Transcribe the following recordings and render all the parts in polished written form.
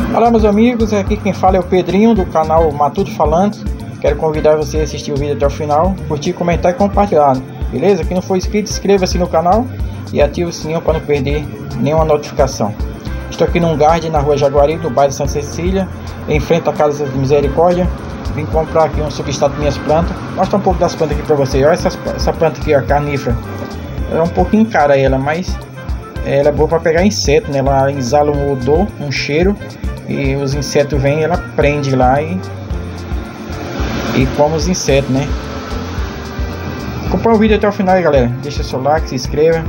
Olá meus amigos, aqui quem fala é o Pedrinho do canal Matuto Falando. Quero convidar você a assistir o vídeo até o final, curtir, comentar e compartilhar, beleza? Quem não for inscrito, inscreva-se no canal e ative o sininho para não perder nenhuma notificação. Estou aqui num garden na rua Jaguari, no bairro de Santa Cecília, em frente à Casa de Misericórdia. Vim comprar aqui um substrato de minhas plantas. Mostra um pouco das plantas aqui para você. Olha essa planta aqui, a carnífera. É um pouquinho cara ela, mas ela é boa para pegar inseto, né? Ela exala um odor, um cheiro, e os insetos vêm, ela prende lá e come os insetos, né? Acompanhe o vídeo até o final aí, galera. Deixa seu like, se inscreva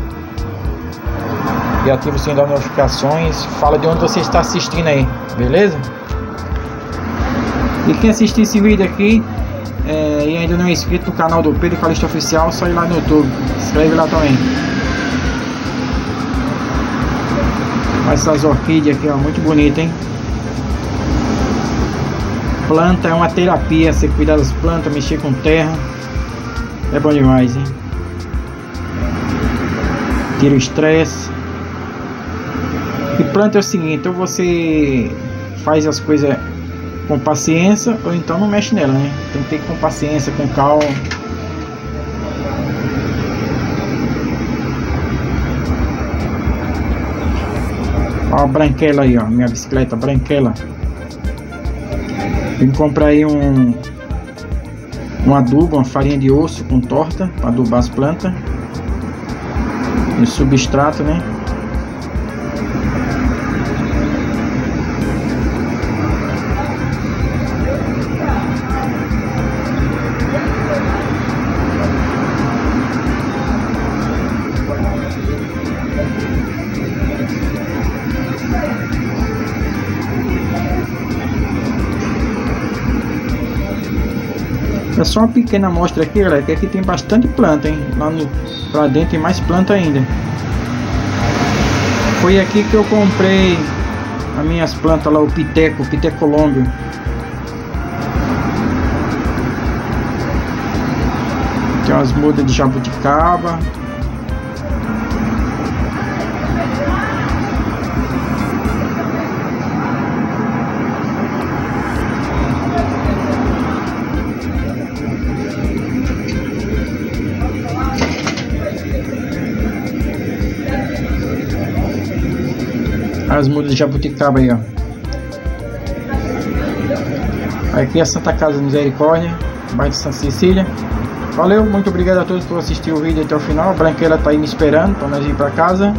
e ative o sininho das notificações. Fala de onde você está assistindo aí, beleza? E quem assistir esse vídeo aqui e ainda não é inscrito no canal do Pedro Calixto Oficial, só ir lá no YouTube, se inscreve lá também. Essas orquídeas aqui, ó, muito bonita, hein? Planta é uma terapia, você cuidar das plantas, mexer com terra, é bom demais, hein? Tira o estresse. E planta é o seguinte, ou você faz as coisas com paciência, ou então não mexe nela, né? Tem que ter com paciência, com calma. Ó a branquela aí, ó, minha bicicleta branquela. Vim comprar aí um adubo, uma farinha de osso com torta para adubar as plantas. E substrato, né? É só uma pequena amostra aqui, galera, que aqui tem bastante planta, hein? Lá pra dentro tem mais planta ainda. Foi aqui que eu comprei as minhas plantas lá, o Pitecolômbio. Tem umas mudas de jabuticaba. As mudas de jabuticaba aí, ó. Aqui é a Santa Casa de Misericórdia, bairro de Santa Cecília. Valeu, muito obrigado a todos por assistir o vídeo até o final. A branquela tá aí me esperando para nós ir para casa.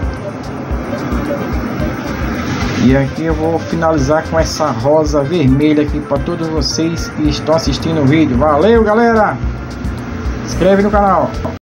E aqui eu vou finalizar com essa rosa vermelha aqui para todos vocês que estão assistindo o vídeo. Valeu, galera! Se inscreve no canal.